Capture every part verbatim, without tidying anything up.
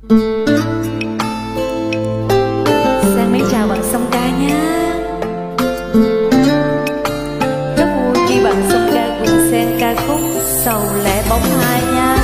Sang mến chào bạn Song Ca nhé. Rất vui khi bạn Song Ca cùng Sen ca khúc Sầu Lẻ Bóng Hai nha.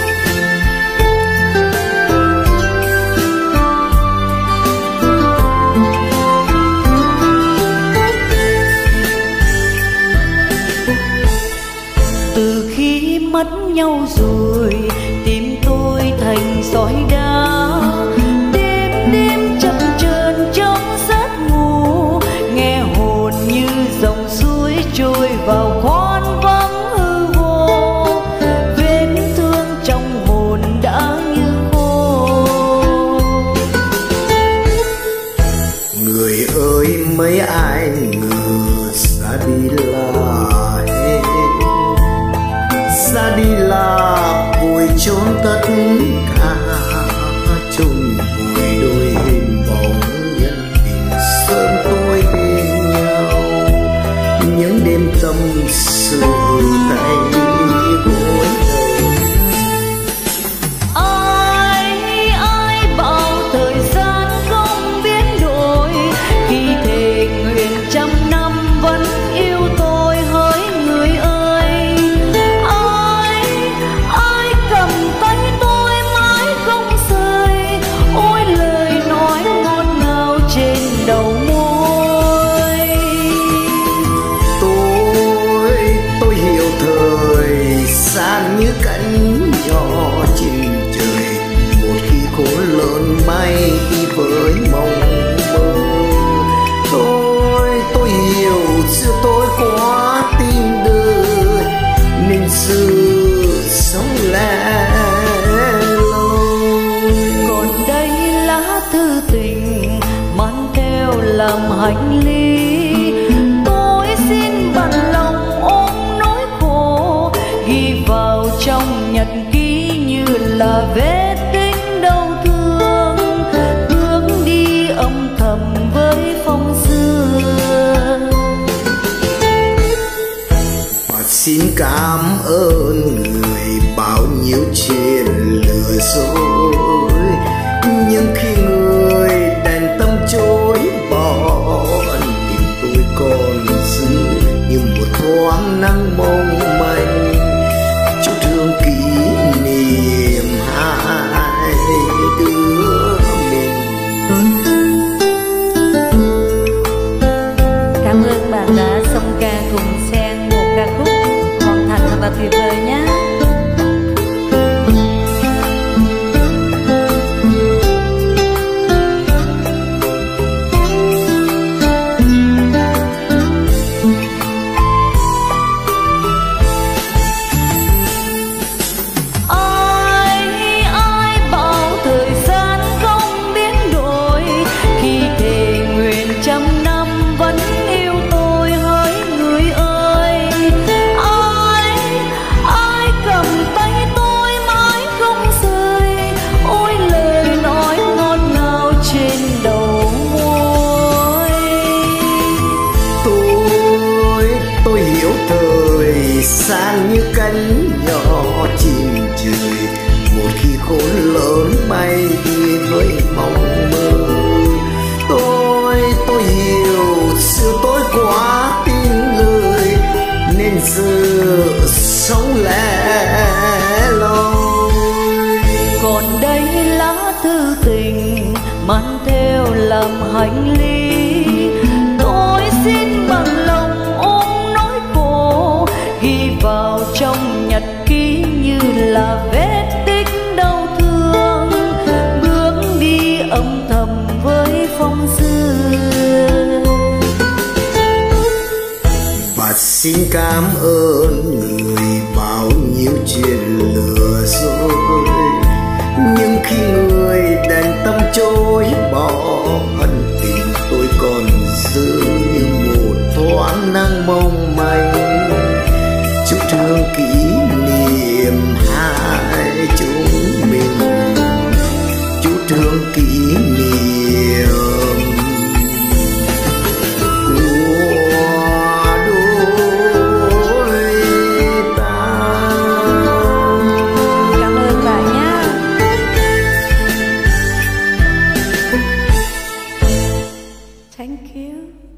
Từ khi mất nhau rồi tim tôi thành sỏi đá, đêm đêm chập chờn trong giấc ngủ, nghe hồn như dòng suối trôi vào khoan vắng hư vô, vết thương trong hồn đã như khô. Người ơi mấy ai ngờ xa đi là hết, xa đi là vùi chôn tất cả, chôn vùi đôi hình bóng nhân tình sớm tôi bên nhau, những đêm tâm sự tay gối đầu. Ai ai bảo thời gian không biến đổi, khi thề nguyện trăm năm vẫn yêu tôi hỡi người ơi. Ai ai cầm tay tôi mãi không rời, ôi lời nói ngọt ngào trên đầu môi. Tôi tôi hiểu thời gian như cánh nhỏ trên trời, một khi khổ lớn bay đi với mong mơ. Tôi tôi hiểu xưa tôi quá tin đời nên sự sống lẻ loi. Còn đây lá thư tình mang theo làm hành lý, tôi xin bằng lòng ôm nỗi khổ, ghi vào trong nhật ký như là vết tích đau thương, bước đi âm thầm với phong xưa. Và xin cảm ơn người bao nhiêu chuyện lừa dối, nhưng khi người đành tâm chối bỏ, tim tôi còn giữ như một thoáng nắng mong manh, chút thương kỷ niệm hai đứa mình. Cảm ơn bạn đã song ca cùng Sen một ca khúc hoàn thành thật là tuyệt vời nhé. Ai ai bảo thời gian không biến đổi, khi thề nguyện trăm năm vẫn yêu tôi hỡi người ơi. Ai ai cầm tay tôi mãi không rời, ôi lời nói ngọt ngào trên đầu môi. Tôi tôi hiểu thời gian như cánh nhỏ trên trời, một khi khốn lớn bay đi với mong mơ. Tôi tôi hiểu xưa tôi quá tin lời nên giờ sống lẻ loi. Còn đây lá thư tình mang theo làm hành lý, tôi xin bằng lòng ôm nỗi khổ, ghi vào trong nhật ký như là vết tích đau thương, bước đi âm thầm với phong xưa. Và xin cảm ơn người bao nhiêu chuyện lừa dối, nhưng khi người đành tâm chối bỏ, ân tình tôi còn giữ như một thoáng nắng mong manh, chút thương kỷ niệm hai chúng mình, chút thương kỷ niệm của đôi Thank you.